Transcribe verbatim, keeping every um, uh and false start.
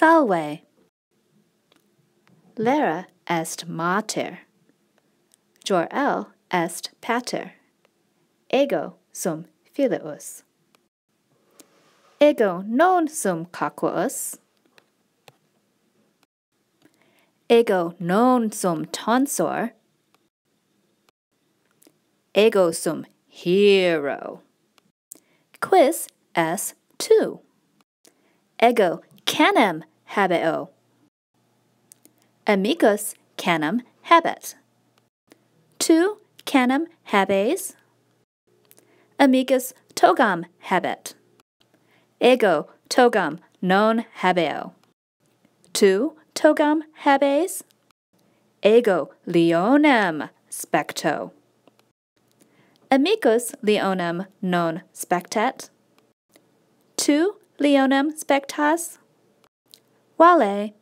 salve. Lera est mater. Jor-el est pater. Ego sum filius. Ego non sum caquus. Ego non sum tonsor. Ego sum hero. Quis est tu? Ego canem habeo. Amicus canem habet. Tu canem habes? Amicus togam habet. Ego togam non habeo. Tu togam habes? Ego leonem specto. Amicus leonem non spectat. Tu leonem spectas? Vale.